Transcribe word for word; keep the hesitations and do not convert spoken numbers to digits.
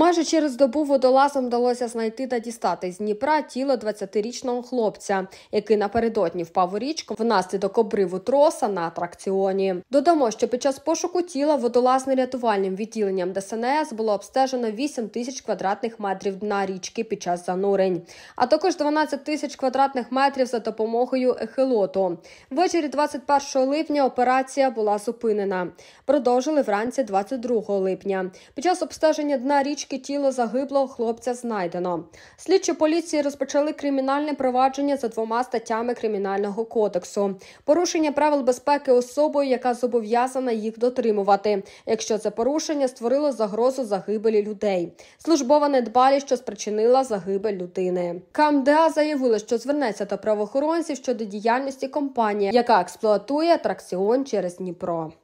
Майже через добу водолазам вдалося знайти та дістати з Дніпра тіло двадцятирічного хлопця, який напередодні впав у річку внаслідок обриву троса на атракціоні. Додамо, що під час пошуку тіла водолазно-рятувальним відділенням Де Ес En Ес було обстежено вісім тисяч квадратних метрів дна річки під час занурень, а також дванадцять тисяч квадратних метрів за допомогою ехолоту. Ввечері двадцять першого липня операція була зупинена. Продовжили вранці двадцять другого липня. Під час обстеження дна річки тіло загиблого хлопця знайдено. Слідчі поліції розпочали кримінальне провадження за двома статтями Кримінального кодексу. Порушення правил безпеки особою, яка зобов'язана їх дотримувати, якщо це порушення створило загрозу загибелі людей. Службова недбалість, що спричинила загибель людини. Ка Ем Де А заявили, що звернеться до правоохоронців щодо діяльності компанії, яка експлуатує атракціон через Дніпро.